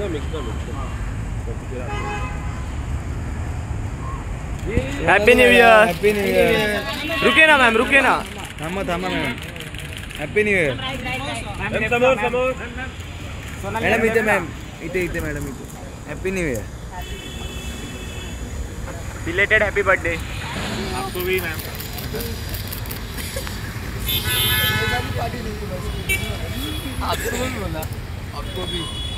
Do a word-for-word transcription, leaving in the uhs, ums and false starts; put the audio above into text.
एकदम एकदम happy new year. Happy new year. रुके ना मैम, रुके ना। थांबा थांबा मॅम। हैप्पी न्यू ईयर समोर समोर मॅडम, इथे मॅम, इथे इथे मॅडम, इथे happy new year. Belated happy birthday आपको भी मैम। आपको भी बोला, आपको भी।